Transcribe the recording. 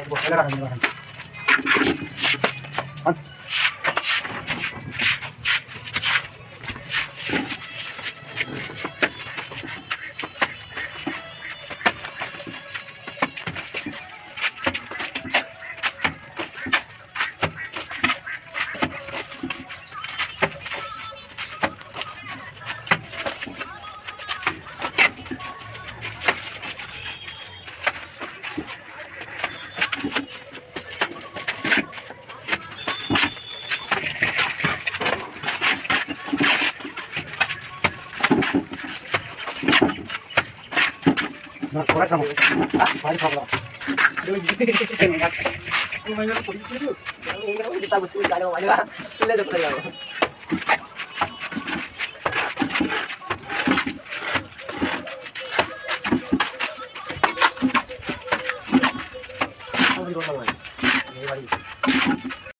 kita betul kalau banyak boleh dapat ya. Oh, di mana? Ini